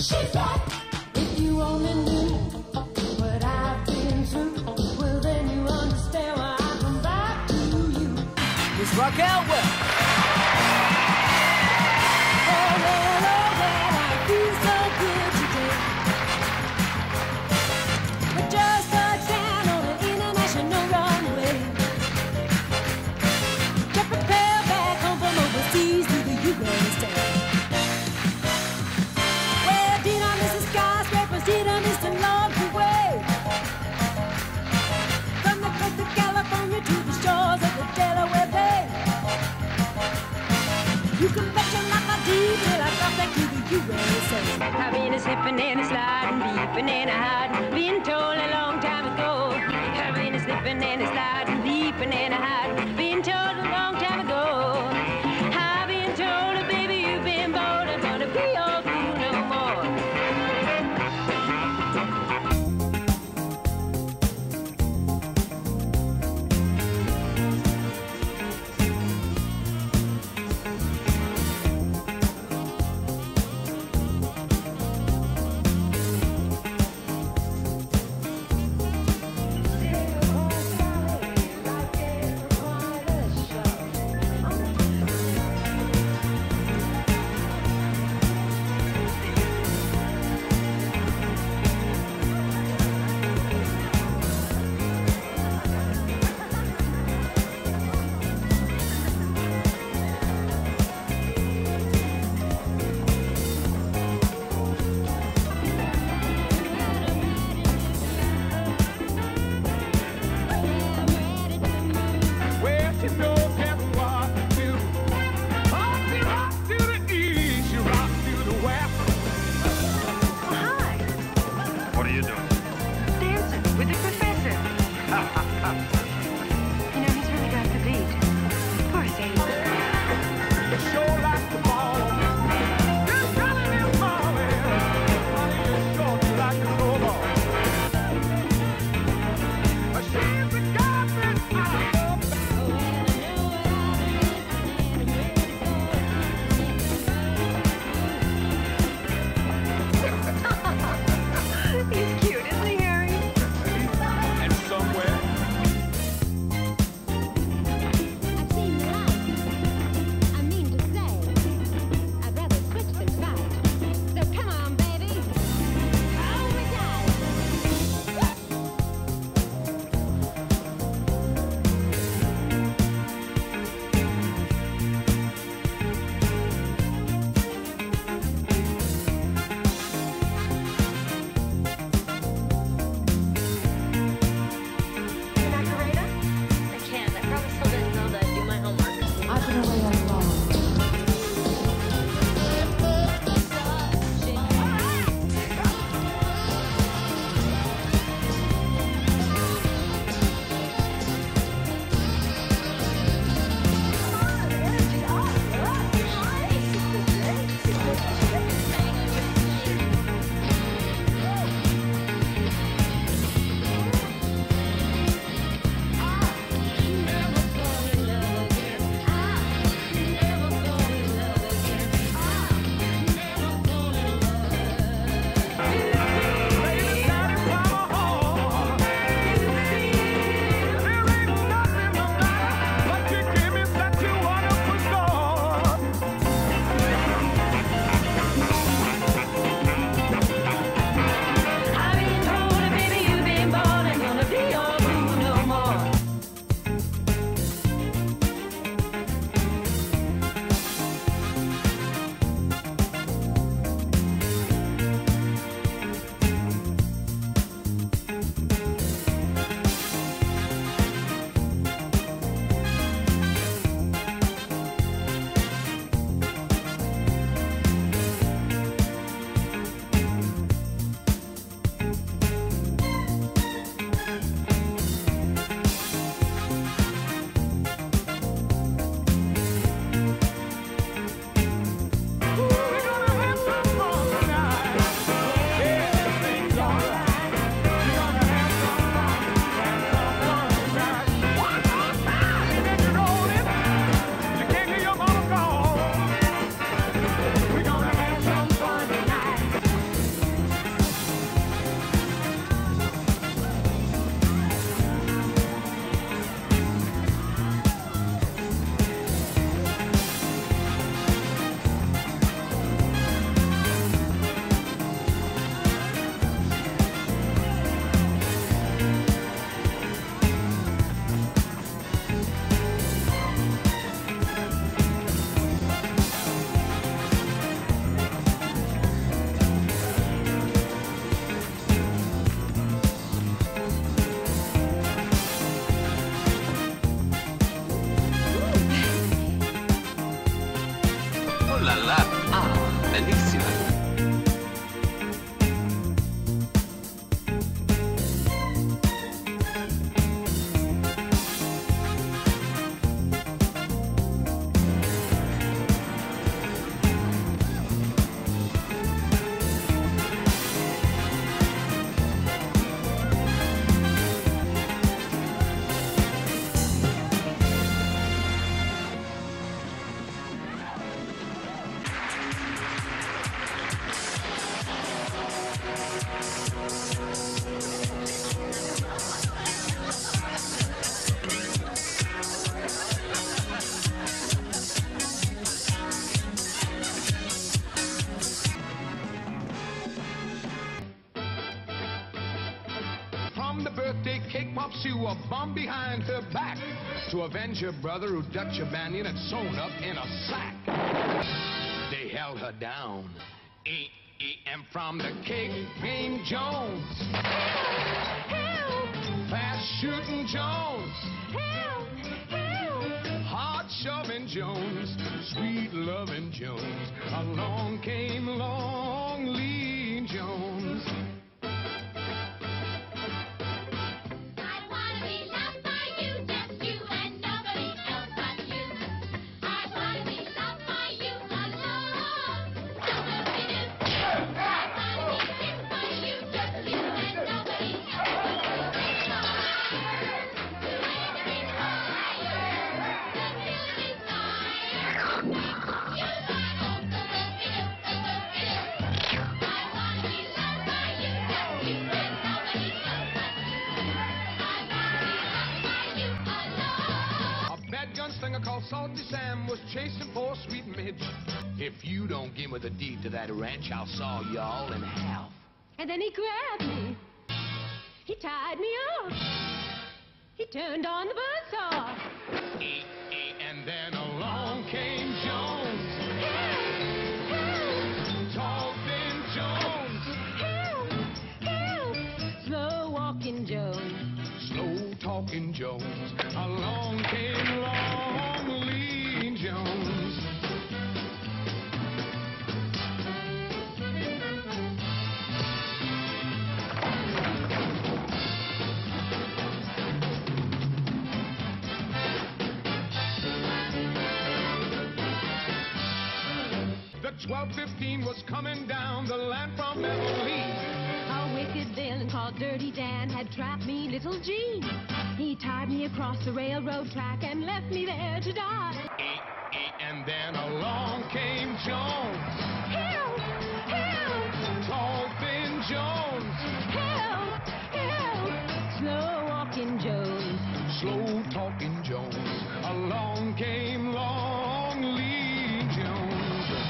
She said, if you only knew what I've been through, well then you understand why I come back to you. Let's rock out well. Oh well, I feel so good today. I just touched down on an international runway. Get prepared back home from overseas to the USA. Well, did I miss the skyscrapers? Did I miss the Milky Way? From the coast of California to the shores of the Delaware Bay. You can bet your life I did till I got back to the USA. I've been a slipping and a sliding, leaping and a hiding, been told a long time ago. I've been a slipping and a sliding, leaping and a hiding, been told a long time ago. I've been told, baby, you've been bold, I'm gonna be your fool no more. la la, bellissima. From the birthday cake pop Sue, a bomb behind her back, to avenge her brother who Dutch O'Banion had sewn up in a sack. They held her down. And from the cake came Jones. Help! Fast shooting Jones. Help! Help! Hard shoving Jones. Sweet loving Jones. Along came long lean Jones. Gunslinger called Salty Sam was chasing poor sweet Midge. If you don't give me the deed to that ranch, I'll saw y'all in half. And then he grabbed me. He tied me up. He turned on the buzzsaw. And then along came Jones. Help! Help! Tall, thin Jones. Help! Help! Slow walking Jones. Slow talking Jones. Along came long lean Jones. The 1215 was coming down the land from Beverly. A wicked villain called Dirty Dan had trapped me, little Jean. He tied me across the railroad track and left me there to die. And then along came Jones. Help! Help! Tall, thin Jones. Help! Help! Slow walking Jones. Slow talking Jones. Along came long lean Jones.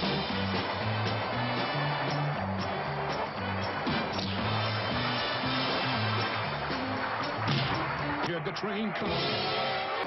Hear the train come.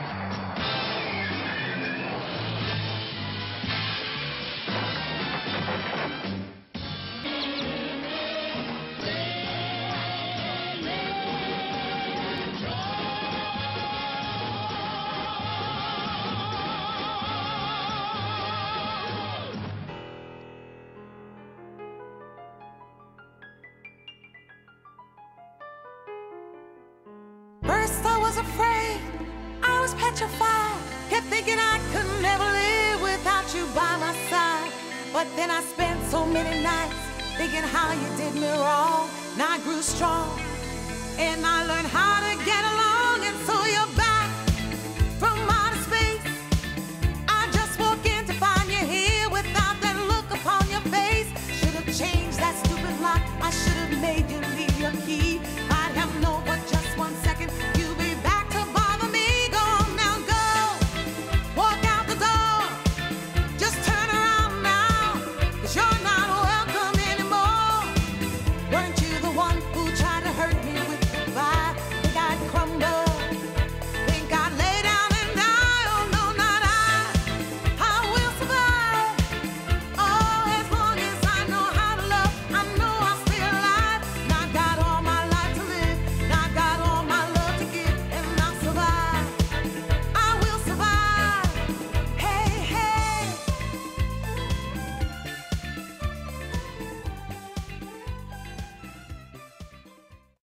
First I was afraid, I was petrified, kept thinking I could never live without you by my side. But then I spent so many nights thinking how you did me wrong. Now I grew strong and I learned how to get along, and so you're back.